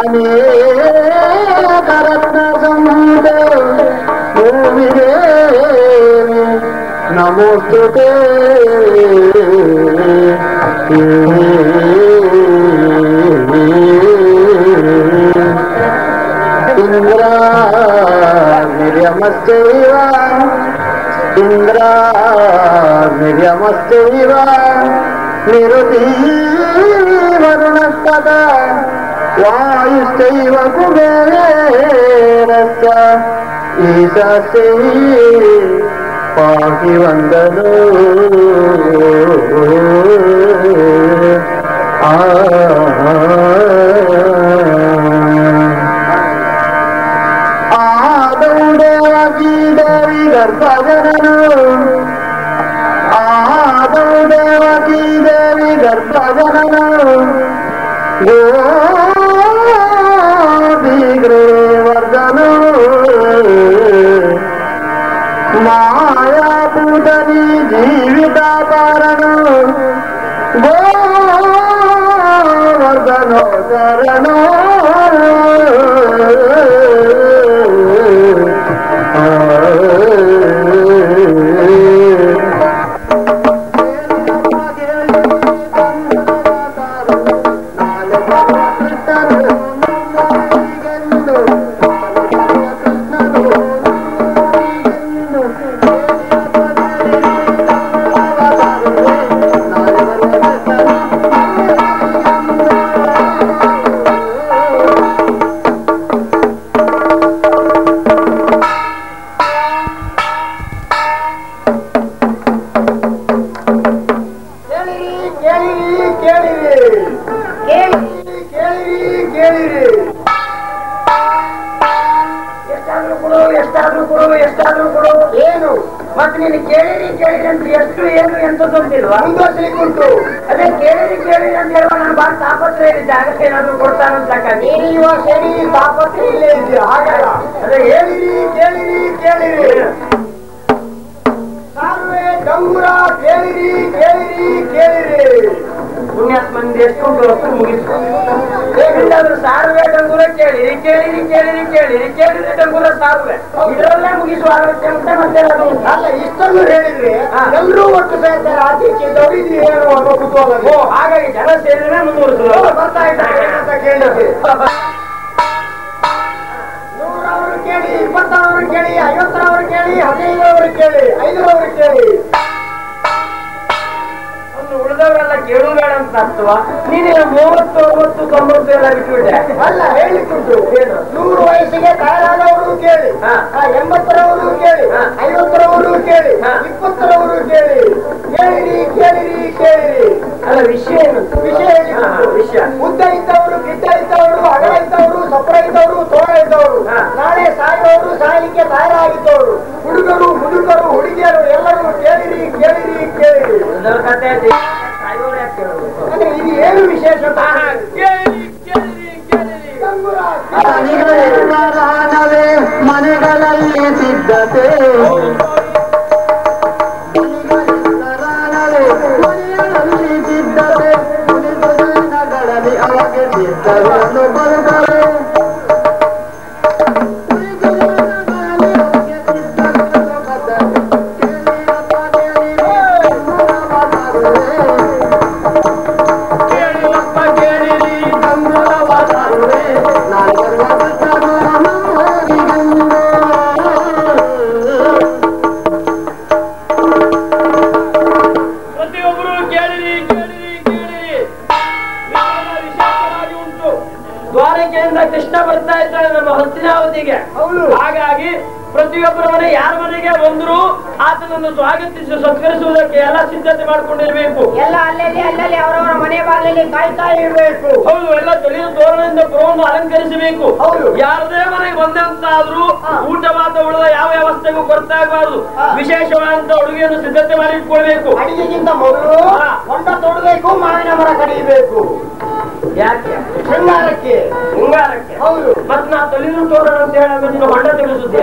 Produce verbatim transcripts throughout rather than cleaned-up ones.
ಅನೇಕ ರತ್ನ ಸಂಹಿತ ಭೂಮಿಗೆ ನಮೋಸ್ತುತೆ ಇಂದ್ರ ನಿರ್ಯಮಸ್ತೈವ ಇಂದ್ರ ನಿರ್ಯಮಸ್ತೈವ ನಿರುತಿ ವರುಣಸ್ತದ ವಾಯುಸ್ತೈವ ಕುಬೇರಸ್ತ ಈಶಾಸ್ಯೈ ಪಾಹಿ ವಂದನೋ ಆ ಆದೌದೇವಕೀ ದೇವಿ ಗರ್ಭಜನನು ಆದೌದೇವಕೀ ದೇವಿ ಗರ್ಭಜನನು ಗೋಪೀಗ್ರೇವರ್ಧನೋ ಮಾಯಾಪೂತನಿ ಜೀವಿತಾಪಾರನು ಗೋವರ್ಧನೋ ಶರಣೋ ಸಾರುವೆ ಡಂಗುರ ಕೇಳಿರಿ ಕೇಳಿರಿ ಕೇಳಿರಿ ಕೇಳಿರಿ ಕೇಳಿರಿ ಡಂಗುರ ಸಾರುವೆ ಇದರಲ್ಲೇ ಮುಗಿಸುವ ಅಗತ್ಯ ಉಂಟೆ ಮತ್ತೆ ಅಲ್ಲ ಇಷ್ಟನ್ನು ಹೇಳಿದ್ರೆ ಎಲ್ಲರೂ ಒಟ್ಟು ಸೇರ್ತಾರೆ ಆಚೀಚಿದ್ದವರು ಇದು ಏನು ಅನ್ನೋ ಕುತೂಹಲ. ಓ ಹಾಗಾಗಿ ಜನ ಸೇರಿದ್ರೆ ಮುಂದುವರಿಸುವ ಬರ್ತಾ ಇದ್ದಾರೆ ಅಂತ ಕೇಳಿದ್ರೆ ನೂರವರು ಕೇಳಿ ಇಪ್ಪತ್ತವರು ಕೇಳಿ ಐವತ್ತರವರು ಕೇಳಿ ಹದಿನೈದರವರು ಕೇಳಿ ಐದರವರು ಕೇಳಿ ಉಳಿದವರೆಲ್ಲ ಕೇಳುವುಬೇಡ ಅಂತ ಅರ್ಥವ. ನೀನೇನು ಮೂವತ್ತು ಅರವತ್ತು ತೊಂಬತ್ತು ಎಲ್ಲ ಬಿಟ್ಟುಬಿಟ್ಟೆ ಅಲ್ಲ ಹೇಳಿಕೊಂಡು ಏನು ನೂರು ವಯಸ್ಸಿಗೆ ತಯಾರಾದವರು ಕೇಳಿ ಎಂಬತ್ತರವರು ಕೇಳಿ ಐವತ್ತರವರು ಕೇಳಿ ಇಪ್ಪತ್ತರವರು ಕೇಳಿ ಕೇಳಿರಿ ಕೇಳಿರಿ ಕೇಳಿರಿ. ಅಲ್ಲ ವಿಷಯ ಏನು ವಿಷಯ ವಿಷಯ ಉದ್ದ ಇದ್ದವರು ಗಿಡ್ಡ ಇದ್ದವರು ಅಗಲ ಇದ್ದವರು ಸಪ್ರ ಇದ್ದವರು ತೋಳ ಇದ್ದವರು ನಾಳೆ ಸಾಯುವವರು ಸಾಯಲಿಕ್ಕೆ ತಯಾರಾಗಿದ್ದವರು ಹುಡುಗರು ಮುದುಕರು ಹುಡುಗಿಯರು ಎಲ್ಲರೂ ಕೇಳಿರಿ ಕೇಳಿರಿ ಕೇಳಿರಿ. ಕತೆ ಅಂದ್ರೆ ಇದು ಏನು ವಿಶೇಷ ಮನೆಗಳಲ್ಲಿ ಸಿದ್ಧತೆ ಮನೆಗಳಲ್ಲಿ ಸಿದ್ಧತೆ ನಗರದಲ್ಲಿ ಅವಾಗ ಸಿದ್ಧವನ್ನು ಬರುತ್ತಾರೆ. ಹಾಗಾಗಿ ಪ್ರತಿಯೊಬ್ಬರ ಮನೆ ಯಾರ ಮನೆಗೆ ಬಂದರೂ ಆತನನ್ನು ಸ್ವಾಗತಿಸಿ ಸತ್ಕರಿಸುವುದಕ್ಕೆ ಎಲ್ಲ ಸಿದ್ಧತೆ ಮಾಡ್ಕೊಂಡಿರ್ಬೇಕು. ಎಲ್ಲ ಅಲ್ಲಲ್ಲಿ ಅಲ್ಲಲ್ಲಿ ಅವರವರ ಮನೆ ಬಾಗಿಲಲ್ಲಿ ಕಾಯ್ತಾ ಇರಬೇಕು. ಹೌದು, ಎಲ್ಲ ತಿಳಿದು ತೋರಣದಿಂದ ಪುರವನ್ನು ಅಲಂಕರಿಸಬೇಕು. ಹೌದು, ಯಾರದೇ ಮನೆಗೆ ಬಂದಂತಾದ್ರೂ ಊಟ ಮಾತ ಉಳಿದ ಯಾವ ವ್ಯವಸ್ಥೆಗೂ ಕೊರತೆ ಆಗಬಾರದು. ವಿಶೇಷವಾದಂತ ಅಡುಗೆಯನ್ನು ಸಿದ್ಧತೆ ಮಾಡಿ ಇಟ್ಕೊಳ್ಬೇಕು. ಅಡಿಗೆಗಿಂತ ಮೊದಲು ಹೊಂಡ ತೊಡಬೇಕು, ಮಾವಿನ ಮರ ಕಡಿಯಬೇಕು. ಯಾಕೆ? ಶೃಂಗಾರಕ್ಕೆ. ಶೃಂಗಾರಕ್ಕೆ. ಹೌದು. ಮತ್ ನಾ ತೊಲಿದು ತೋರಣ ಅಂತ ಹೇಳಿ ಹೊಂಡ ತಿಳಿಸುತ್ತೆ.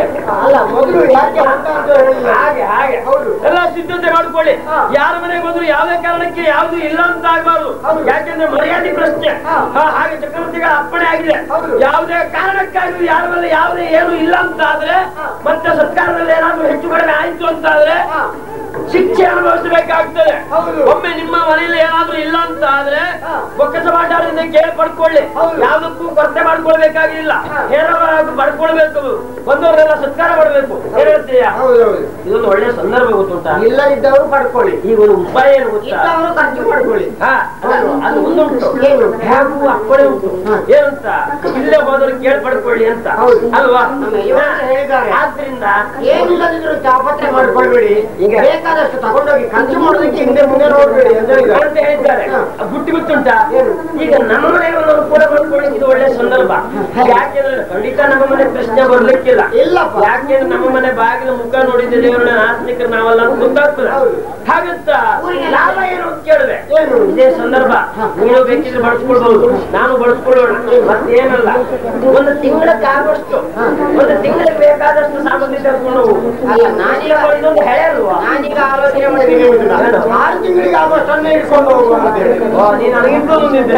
ಅಲ್ಲ ಮೊದಲು ಯಾಕೆ ಅಂತ ಹೇಳಿಲ್ಲ. ಹಾಗೆ ಹಾಗೆ ಹೌದು, ಎಲ್ಲ ಸಿದ್ಧತೆ ಮಾಡ್ಕೊಳ್ಳಿ. ಯಾರ ಮನೆಗೆ ಬಂದ್ರು ಯಾವುದೇ ಕಾರಣಕ್ಕೆ ಯಾವ್ದು ಇಲ್ಲ ಅಂತ ಆಗ್ಬಾರ್ದು. ಯಾಕೆಂದ್ರೆ ಮರ್ಯಾದೆ ಪ್ರಶ್ನೆ. ಹಾಗೆ ಚಕ್ರವರ್ತಿಗಳ ಅಪ್ಪಣೆ ಆಗಿದೆ. ಯಾವುದೇ ಕಾರಣಕ್ಕಾಗಿ ಯಾರ ಮೇಲೆ ಯಾವುದೇ ಏನು ಇಲ್ಲ ಅಂತ ಆದ್ರೆ, ಮತ್ತೆ ಸರ್ಕಾರದಲ್ಲಿ ಏನಾದ್ರೂ ಹೆಚ್ಚು ಕಡಿಮೆ ಆಯ್ತು ಅಂತ ಆದ್ರೆ ಶಿಕ್ಷೆ ಅನುಭವಿಸಬೇಕಾಗ್ತದೆ. ಒಮ್ಮೆ ನಿಮ್ಮ ಮನೆಯಲ್ಲಿ ಏನಾದ್ರೂ ಇಲ್ಲ ಅಂತ ಆದ್ರೆ ಬೊಕ್ಕಸ ಭಾಂಡಾರದಿಂದ ಕೇಳಿ ಪಡ್ಕೊಳ್ಳಿ. ಯಾವ್ದಕ್ಕೂ ಕೊರತೆ ಮಾಡ್ಕೊಳ್ಬೇಕಾಗಿಲ್ಲ, ಹೇರವಾಗಿ ಪಡ್ಕೊಳ್ಬೇಕು. ಬಂದವರೆಲ್ಲ ಸತ್ಕಾರ ಮಾಡಬೇಕು. ಹೇಳ್ತೀಯ ಇದೊಂದು ಒಳ್ಳೆ ಸಂದರ್ಭ ಗೊತ್ತುಂಟ. ಇಲ್ಲ ಇದ್ದವರು ಪಡ್ಕೊಳ್ಳಿ. ಈಗ ಒಂದು ಉಪಾಯ ಏನು ಗೊತ್ತಾ? ಖರ್ಚು ಮಾಡ್ಕೊಳ್ಳಿ. ಹಾ, ಅದು ಒಂದುಂಟು. ಹೇಗೂ ಅಪ್ಪಣೆ ಉಂಟು. ಏನಂತ ಇಲ್ಲೇ ಹೋದವರು ಕೇಳಿ ಪಡ್ಕೊಳ್ಳಿ ಅಂತ ಅಲ್ವಾ? ಆದ್ರಿಂದ ಏನಿಲ್ಲದಿದ್ರು ಚಾಪತ್ರೆ ಮಾಡ್ಕೊಳ್ಬೇಡಿ. ಈಗ ಬೇಕಾದಷ್ಟು ತಗೊಂಡೋಗಿ ಖರ್ಚು ಮಾಡೋದಕ್ಕೆ ಹಿಂದೆ ಮುಂದೆ ನೋಡ್ಬೇಡಿ ಅಂತ ಹೇಳಿದ್ದಾರೆ. ಬುಟ್ಟಿ ಗೊತ್ತುಂಟ? ಈಗ ನಮ್ಮ ಮನೆಯವರು ಕೂಡ ಮಾಡ್ಕೊಳ್ಳಿ. ಇದು ಒಳ್ಳೆ ಸಂದರ್ಭ. ಯಾಕೆಂದ್ರೆ ಖಂಡಿತ ನಮ್ಮ ಮನೆ ಪ್ರಶ್ನೆ ಬರ್ಲಿಕ್ಕಿಲ್ಲ. ಇಲ್ಲಪ್ಪ, ಯಾಕೆಂದ್ರೆ ನಮ್ಮ ಮನೆ ಬಾಗಿಲ ಮುಖ ನೋಡಿದ್ರೆ ದೇವರ ಆತ್ಮಿಕರು ನಾವಲ್ಲ ಅಂತ ಗೊತ್ತಾಗ್ತದೆ. ಹಾಗಂತ ಲಾಭ ಏನು ಅಂತ ಕೇಳಿದೆ. ಇದೇ ಸಂದರ್ಭ ನೀನು ಬೇಕಿದ್ರೆ ಬಳಸ್ಕೊಳ್ಬಹುದು, ನಾನು ಬಳಸ್ಕೊಳ್ಳೋಣ. ಮತ್ತೇನಲ್ಲ, ಒಂದು ತಿಂಗಳಕ್ಕಾಗುವಷ್ಟು ಒಂದು ತಿಂಗಳಿಗೆ ಬೇಕಾದಷ್ಟು ಸಾಮಗ್ರಿ ತರ್ಕೊಂಡು ಹೋಗು. ನಾನೀಗ ಇದೊಂದು ಹೆಳೆ ಅಲ್ವಾ? ನಾನೀಗ ಆಲೋಚನೆ ಮಾಡಿದ್ದೀನಿ. ಆರು ತಿಂಗಳಿಗೆ ಆಗುವಷ್ಟನ್ನೇ ಇಟ್ಕೊಂಡು ಹೋಗುವ. ನೀನು ನನಗಿಂತ ಮುಂದಿದ್ದೆ.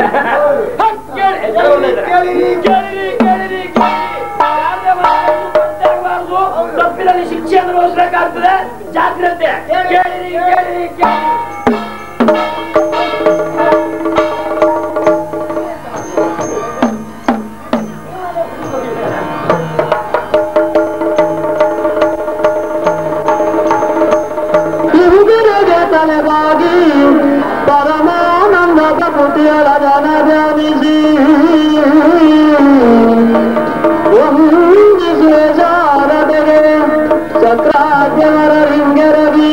ತಪ್ಪಿದಲ್ಲಿ ಶಿಕ್ಷೆ ಅನುಭವಿಸಬೇಕಾಗ್ತದೆ. ಜಾಗ್ರತೆ. ಕೇಳಿರಿ ಕೇಳಿರಿ ಕೇಳಿ. ತಲೆಬಾಗಿ ಪರಮಾನಂದದ ಪುಟಿಯಳ ಜನ ಧ್ಯಾನಿಸಿ ವಂದಿಸುವೆ ಶಾರದೆಗೆ ಚಕ್ರಾದ್ಯವರ ಲಿಂಗರವಿ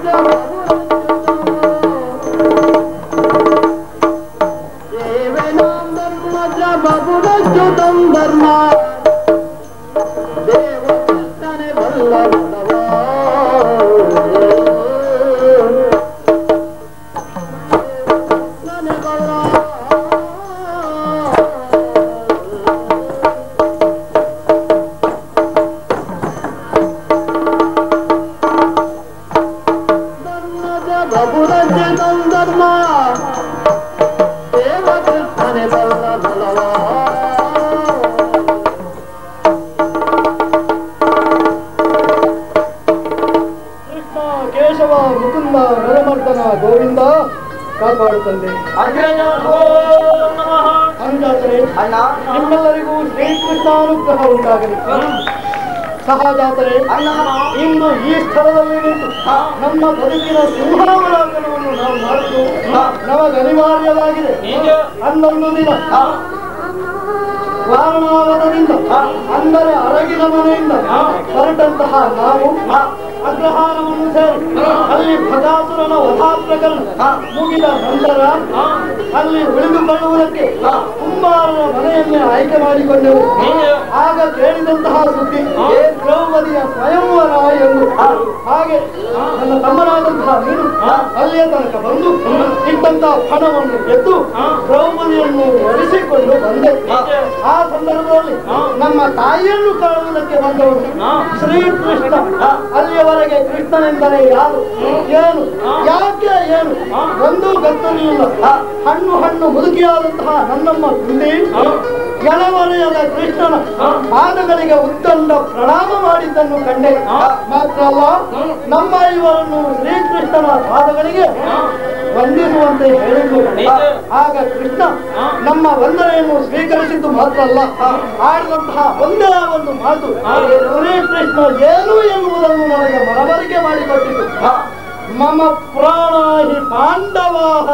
ಧರ್ಮಜ್ಜುತಂ ಧರ್ಮ ದೇವಕೃಷ್ಣನೆ ಬಲ್ಲ ಧರ್ಮಜ್ಜುತಂ ಧರ್ಮ ದೇವಕೃಷ್ಣನೆ ಬಲ್ಲ ಬಲವಾ ಕೇಶವ ಮುಕುಂದ ನರಮರ್ದನ ಗೋವಿಂದ ಕಾಪಾಡುತ್ತಂದೆ. ಅಂಜಾತರೆ ನಿಮ್ಮೆಲ್ಲರಿಗೂ ಶ್ರೀಕೃಷ್ಣಾನುಗ್ರಹ ಉಂಟಾಗಲಿ. ಸಹಜಾತರೆ ಇಂದು ಈ ಸ್ಥಳದಲ್ಲಿ ನಿಂತು ನಮ್ಮ ಬದುಕಿನ ಸಿಂಹಾವಲೋಕನವನ್ನು ನಾವು ಮಾಡುವುದು ನಮಗೆ ಅನಿವಾರ್ಯವಾಗಿದೆ. ಹನ್ನೊಂದು ದಿನ ವಾರಣಾವತದಿಂದ ಅಂದರೆ ಅರಗಿನ ಮನೆಯಿಂದ ಹೊರಟಂತಹ ನಾವು ಅಗ್ರಹಾರವನ್ನು ಸೇರಿ ಅಲ್ಲಿ ಭಗಾಸುರನ ವಧಾ ಪ್ರಕರಣ ಮುಗಿದ ನಂತರ ಅಲ್ಲಿ ಉಳಿದುಕೊಳ್ಳುವುದಕ್ಕೆ ಕುಂಬಾರನ ಮನೆಯನ್ನೇ ಆಯ್ಕೆ ಮಾಡಿಕೊಂಡೆವು. ಆಗ ಕೇಳಿದಂತಹ ಸುದ್ದಿ ದ್ರೌಪದಿಯ ಸ್ವಯಂವರ ಎಂದು. ಹಾಗೆ ನನ್ನ ತಮ್ಮನಾದಂತಹ ನೀನು ಅಲ್ಲಿಯ ತನಕ ಬಂದು ಇದ್ದಂತಹ ಹಣವನ್ನು ಗೆದ್ದು ದ್ರೌಪದಿಯನ್ನು ಒಲಿಸಿಕೊಂಡು ಬಂದೆ. ಆ ಸಂದರ್ಭದಲ್ಲಿ ನಮ್ಮ ತಾಯಿಯನ್ನು ಕಾಣುವುದಕ್ಕೆ ಬಂದವರು ಶ್ರೀಕೃಷ್ಣ. ಅಲ್ಲಿಯವರೆಗೆ ಕೃಷ್ಣನೆಂದರೆ ಯಾರು, ಏನು, ಯಾಕೆ, ಏನು ಒಂದೂ ಗೊತ್ತಿರಲಿಲ್ಲ. ಹಣ್ಣು ಹಣ್ಣು ಮುದುಕಿಯಾದಂತಹ ನನ್ನಮ್ಮ ಕುಂದಿ ಎಳವರೆಯದ ಕೃಷ್ಣನ ಪಾದಗಳಿಗೆ ಉತ್ತಂಡ ಪ್ರಣಾಮ ಮಾಡಿದ್ದನ್ನು ಕಂಡೆ. ಮಾತ್ರ ಅಲ್ಲ, ನಮ್ಮ ಇವರನ್ನು ಶ್ರೀಕೃಷ್ಣನ ಪಾದಗಳಿಗೆ ವಂದಿಸುವಂತೆ ಹೇಳಿದ್ದು. ಆಗ ಕೃಷ್ಣ ನಮ್ಮ ವಂದನೆಯನ್ನು ಸ್ವೀಕರಿಸಿದ್ದು ಮಾತ್ರ ಅಲ್ಲ, ಆಡಿದಂತಹ ಒಂದೇ ಒಂದು ಮಾತು ಶ್ರೀಕೃಷ್ಣ ಏನು ಎನ್ನುವುದನ್ನು ನನಗೆ ಮನವರಿಕೆ ಮಾಡಿಕೊಟ್ಟಿತು. ಮಮ ಪ್ರಾಣಾಹಿ ಪಾಂಡವಾಹ.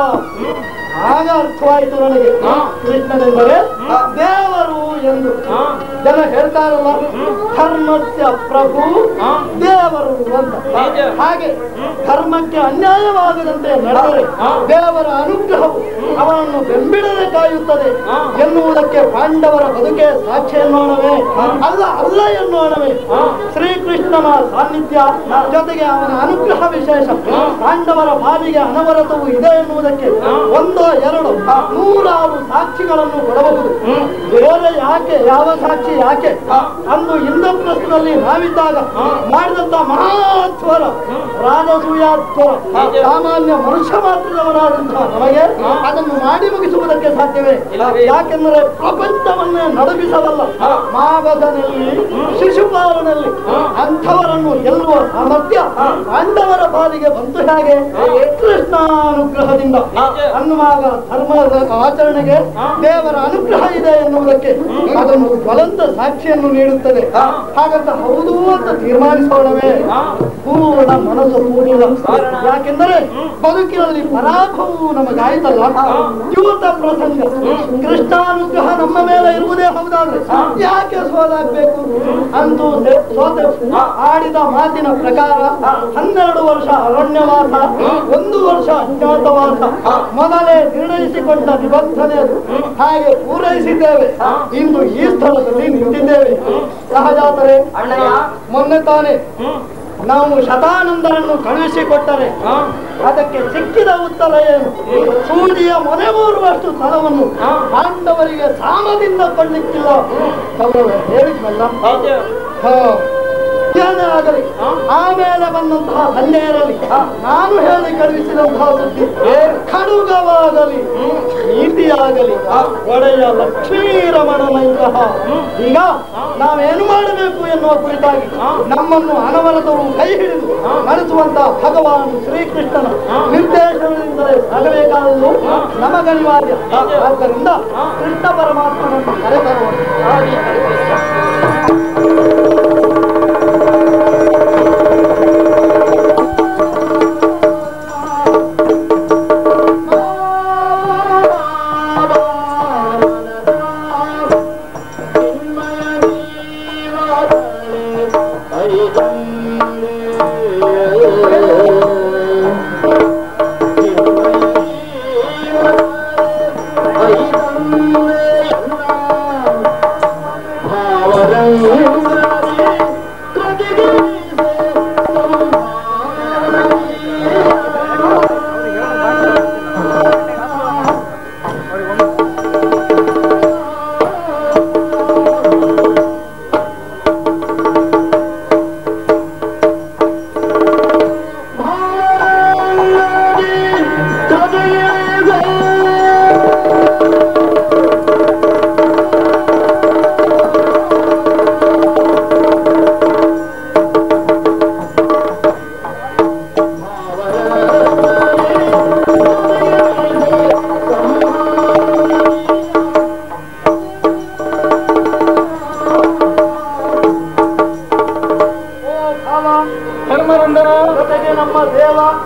ಆಗ ಅರ್ಥವಾಯಿತು ನನಗೆ ಕೃಷ್ಣನೆಂದರೆ ದೇವರು ಎಂದು. ಜನ ಹೇಳ್ತಾರಲ್ಲ, ಧರ್ಮಸ್ಯ ಪ್ರಭು ದೇವರು ಅಂತ. ಹಾಗೆ ಧರ್ಮಕ್ಕೆ ಅನ್ಯಾಯವಾಗದಂತೆ ನಡೆದರೆ ದೇವರ ಅನುಗ್ರಹವು ಅವನನ್ನು ಬೆಂಬಿಡದೆ ಕಾಯುತ್ತದೆ ಎನ್ನುವುದಕ್ಕೆ ಪಾಂಡವರ ಬದುಕೆ ಸಾಕ್ಷಿ ಎನ್ನೋಣವೇ ಅಲ್ಲ ಅಲ್ಲ ಎನ್ನೋಣವೇ. ಶ್ರೀಕೃಷ್ಣನ ಸಾನ್ನಿಧ್ಯ ಜೊತೆಗೆ ಅವನ ಅನುಗ್ರಹ ವಿಶೇಷ ಪಾಂಡವರ ಪಾಲಿಗೆ ಅನವರತವೂ ಇದೆ ಎನ್ನುವುದಕ್ಕೆ ಒಂದೋ ಎರಡು ನೂರಾರು ಸಾಕ್ಷಿಗಳನ್ನು ಕೊಡಬಹುದು. ಬೇರೆ ಯಾಕೆ, ಯಾವ ಸಾಕ್ಷಿ ಯಾಕೆ? ಅಂದು ಇಂದ್ರಪ್ರಸ್ಥದಲ್ಲಿ ನಾವಿದ್ದಾಗ ಮಾಡಿದಂತ ಮಹಾತ್ವರ ರಾಜಸೂಯಾತ್ವರ ಸಾಮಾನ್ಯ ಮನುಷ್ಯ ಮಾತ್ರದವರಾದಂತಹ ನಮಗೆ ಅದನ್ನು ಮಾಡಿ ಮುಗಿಸುವುದಕ್ಕೆ ಸಾಧ್ಯವೇ? ಯಾಕೆಂದರೆ ಪ್ರಪಂಚವನ್ನೇ ನಡುಗಿಸಬಲ್ಲ ಮಾಗಧನಲ್ಲಿ, ಶಿಶುಪಾಲನಲ್ಲಿ ಅಂಥವರನ್ನು ಗೆಲ್ಲುವ ಸಾಮರ್ಥ್ಯ ಪಾಂಡವರ ಪಾಲಿಗೆ ಬಂತು. ಹೇಗೆ? ಕೃಷ್ಣಾನುಗ್ರಹದಿಂದ ಅನ್ನುವಾಗ ಧರ್ಮದ ಆಚರಣೆಗೆ ದೇವರ ಅನುಗ್ರಹ ಇದೆ ಎನ್ನುವುದಕ್ಕೆ ಅದನ್ನು ಜ್ವಲಂತ ಸಾಕ್ಷಿಯನ್ನು ನೀಡುತ್ತದೆ. ಹಾಗಂತ ಹೌದು ಅಂತ ತೀರ್ಮಾನಿಸೋಣವೇ? ಪೂರ್ಣ ಮನಸ್ಸು ಕೂಡಿಲ್ಲ. ಯಾಕೆಂದರೆ ಬದುಕಿನಲ್ಲಿ ಪರಾಭವವು ನಮಗಾಯ್ತಲ್ಲ. ಯುವತ ಪ್ರಸಂಗ ಕೃಷ್ಣಾನುಗ್ರಹ ನಮ್ಮ ಮೇಲೆ ಇರುವುದೇ ಹೌದಾದ್ರೆ ಯಾಕೆ ಸೋಲಾಗಬೇಕು? ಅಂತೂ ಸೋತೆ ಆಡಿದ ಮಾತಿನ ಪ್ರಕಾರ ಹನ್ನೆರಡು ವರ್ಷ ಅರಣ್ಯವಾಸ, ಒಂದು ವರ್ಷ ಅಜ್ಞಾತವಾಸ ಮೊದಲೇ ನಿರ್ಣಯಿಸಿಕೊಂಡ ನಿಬಂಧನೆ ಅದು. ಹಾಗೆ ಪೂರೈಸಿದ್ದೇವೆ. ಇಂದು ಈ ಸ್ಥಳದಲ್ಲಿ ನಿಂತಿದ್ದೇವೆ. ಸಹಜಾತರೆ ಮೊನ್ನೆ ತಾನೇ ನಾವು ಶತಾನಂದರನ್ನು ಕಳುಹಿಸಿಕೊಟ್ಟರೆ ಅದಕ್ಕೆ ಸಿಕ್ಕಿದ ಉತ್ತರ ಏನು? ಸೂಜಿಯ ಮೊನೆ ಮೂರುವಷ್ಟು ಸ್ಥಳವನ್ನು ಪಾಂಡವರಿಗೆ ಸಾಮದಿಂದ ಕೊಡ್ಲಿಕ್ಕಿಲ್ಲ. ಹೇಳಿದ್ನಲ್ಲ. ಏನೇ ಆಗಲಿ, ಆಮೇಲೆ ಬಂದಂತಹ ಸಂಜೆಯರಲ್ಲಿ ನಾನು ಹೇಳಿ ಕಳುಹಿಸಿದಂತಹ ಸುದ್ದಿ ಖಡುಗವಾಗಲಿ ನೀತಿಯಾಗಲಿ ಒಡೆಯ ಲಕ್ಷ್ಮೀರಮಣನಂತಹ. ಈಗ ನಾವೇನು ಮಾಡಬೇಕು ಎನ್ನುವ ಕುರಿತಾಗಿ ನಮ್ಮನ್ನು ಅನವರತವು ಕೈ ಹಿಡಿದು ನಡೆಸುವಂತಹ ಭಗವಾನ್ ಶ್ರೀಕೃಷ್ಣನ ನಿರ್ದೇಶನದಿಂದಲೇ ಸಾಗಬೇಕಾದದ್ದು ನಮಗನಿವಾರ್ಯ. ಆದ್ದರಿಂದ ಕೃಷ್ಣ ಪರಮಾತ್ಮನನ್ನು ಕರೆತರುವ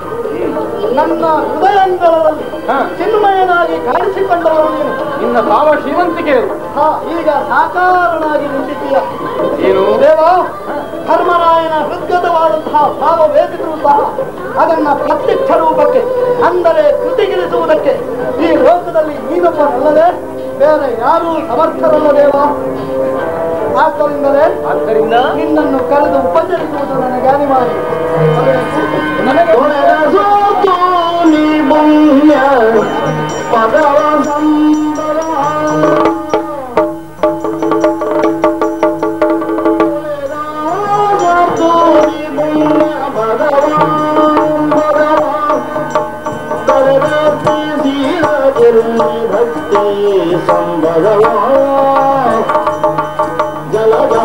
ನನ್ನ ಹೃದಯಂಗಳದಲ್ಲಿ ಚಿನ್ಮಯನಾಗಿ ಕಾಣಿಸಿಕೊಂಡವರು ನೀನು. ನಿನ್ನ ಭಾವ ಶ್ರೀಮಂತಿಕೆ ಹಾ, ಈಗ ಸಾಕಾರನಾಗಿ ನಿಂತಿದ್ದೀಯ. ಏನು ದೇವ, ಧರ್ಮರಾಯನ ಹೃದ್ಗತವಾದಂತಹ ಭಾವ ವೇದಿದ್ರು ಸಹ ಅದನ್ನ ಪ್ರತ್ಯಕ್ಷ ರೂಪಕ್ಕೆ ಅಂದರೆ ಕೃತಿಗಿಳಿಸುವುದಕ್ಕೆ ಈ ಲೋಕದಲ್ಲಿ ನೀನೊಬ್ಬನಲ್ಲದೆ ಬೇರೆ ಯಾರೂ ಸಮರ್ಥರಲ್ಲ ದೇವ. ಆದ್ದರಿಂದಲೇ ಆದ್ದರಿಂದ ನಿನ್ನನ್ನು ಕರೆದು ಉಪಚರಿಸುವುದು ನನಗೆ ಅನಿವಾರ್ಯ. ನನಗೆ ಪದವ ಸಂಬರ ಭಕ್ತಿ ಸಂಭವ ಜಲದ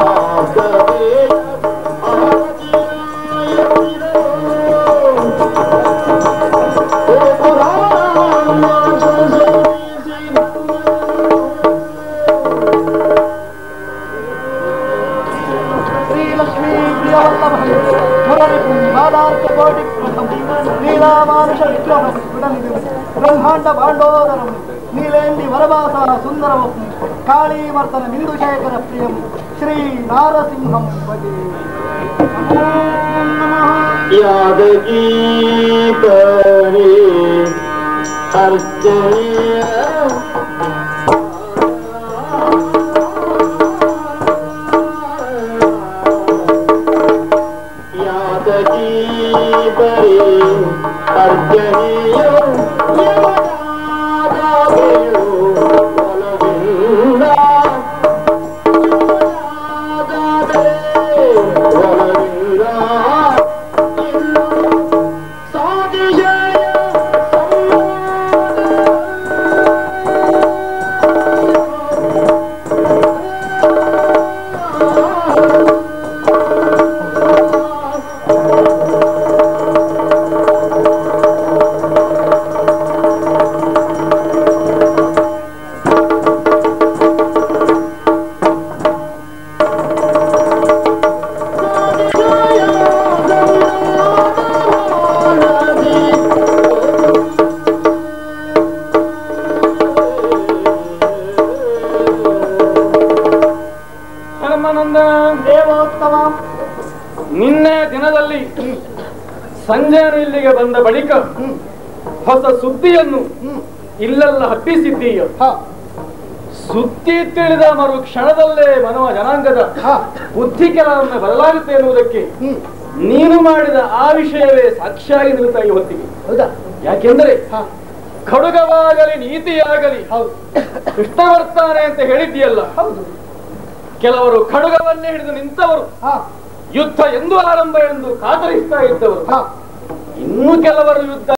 ಶ್ರೀಲಕ್ಷ್ಮೀ ಪ್ರಿಯವಲ್ಲಭ ಮುರಳಿ ಮಾದಾರ್ಥ ಕೋಟಿ ಪ್ರಥಮ ನೀಲಾಮಾನುಷ ವಿಗ್ರಹ ಬ್ರಹ್ಮಾಂಡ ಭಾಂಡೋದರಂ ನೀಲೇಂದಿ ವರವಾಸ ಸುಂದರವಂ ಕಾಳೀಮರ್ದನ ಬಿಂದುಶೇಖರ ಪ್ರಿಯಂ ಶ್ರೀ ನಾರಸಿಂಹಂ ಭಜೆ. ಯಾದಗೀ ಪರಿ ಅರ್ಚನೀಯ ಯಾದಗೀ ಪರಿ ಅರ್ಚನೀಯ ದೇವೋತ್ತಮ. ನಿನ್ನೆ ದಿನದಲ್ಲಿ ಸಂಜೆಯನ್ನು ಇಲ್ಲಿಗೆ ಬಂದ ಬಳಿಕ ಹೊಸ ಸುದ್ದಿಯನ್ನು ಇಲ್ಲೆಲ್ಲ ಹಬ್ಬಿಸಿದ್ದೀಯ. ಸುದ್ದಿ ತಿಳಿದ ಮರು ಕ್ಷಣದಲ್ಲೇ ಮನವ ಜನಾಂಗದ ಬುದ್ಧಿ ಕೆಲವೊಮ್ಮೆ ಬದಲಾಗುತ್ತೆ ಎನ್ನುವುದಕ್ಕೆ ನೀನು ಮಾಡಿದ ಆ ವಿಷಯವೇ ಸಾಕ್ಷಿಯಾಗಿ ನಿಲ್ತಾ ಈ ಹೊತ್ತಿಗೆ. ಹೌದಾ? ಯಾಕೆಂದರೆ ಖಡ್ಗವಾಗಲಿ ನೀತಿಯಾಗಲಿ ಕೃಷ್ಣ ಬರ್ತಾನೆ ಅಂತ ಹೇಳಿದ್ದೀಯಲ್ಲ. ಹೌದು. ಕೆಲವರು ಖಡ್ಗವನ್ನೇ ಹಿಡಿದು ನಿಂತವರು, ಯುದ್ಧ ಎಂದು ಆರಂಭ ಎಂದು ಕಾತರಿಸ್ತಾ ಇದ್ದವರು, ಇನ್ನು ಕೆಲವರು ಯುದ್ಧ